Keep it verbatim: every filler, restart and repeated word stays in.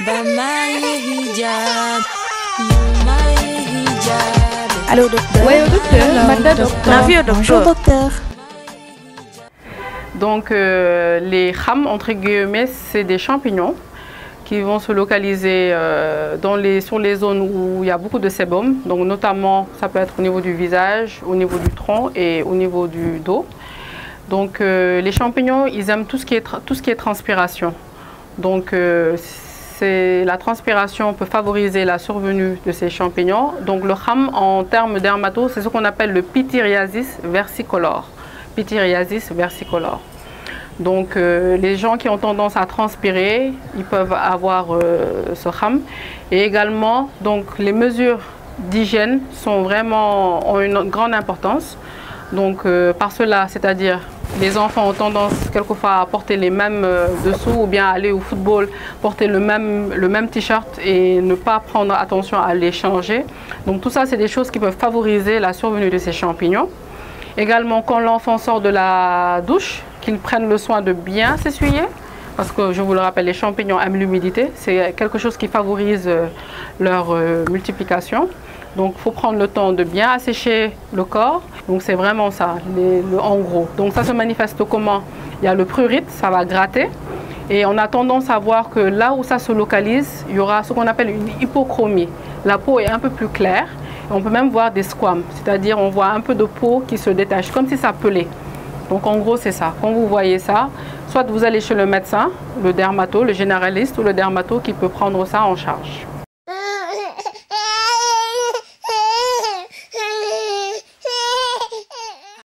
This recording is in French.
Allô docteur. Oui, au docteur. Madame docteur. Bonjour docteur. Donc euh, les kham, entre guillemets, c'est des champignons qui vont se localiser euh, dans les, sur les zones où il y a beaucoup de sébum. Donc notamment, ça peut être au niveau du visage, au niveau du tronc et au niveau du dos. Donc euh, les champignons, ils aiment tout ce qui est, tout ce qui est transpiration. Donc euh, la transpiration peut favoriser la survenue de ces champignons. Donc le kham, en termes dermato, c'est ce qu'on appelle le pityriasis versicolore. Pityriasis versicolore. Donc euh, les gens qui ont tendance à transpirer, ils peuvent avoir euh, ce kham. Et également, donc, les mesures d'hygiène sont vraiment, ont une grande importance. Donc euh, par cela, c'est-à-dire les enfants ont tendance quelquefois à porter les mêmes euh, dessous ou bien aller au football, porter le même, le même t-shirt et ne pas prendre attention à les changer. Donc tout ça, c'est des choses qui peuvent favoriser la survenue de ces champignons. Également, quand l'enfant sort de la douche, qu'ils prennent le soin de bien s'essuyer, parce que je vous le rappelle, les champignons aiment l'humidité, c'est quelque chose qui favorise euh, leur euh, multiplication. Donc, il faut prendre le temps de bien assécher le corps. Donc, c'est vraiment ça, les, le, en gros. Donc, ça se manifeste comment? Il y a le prurite, ça va gratter. Et on a tendance à voir que là où ça se localise, il y aura ce qu'on appelle une hypochromie. La peau est un peu plus claire. Et on peut même voir des squames, c'est-à-dire on voit un peu de peau qui se détache, comme si ça pelait. Donc, en gros, c'est ça. Quand vous voyez ça, soit vous allez chez le médecin, le dermato, le généraliste ou le dermato qui peut prendre ça en charge.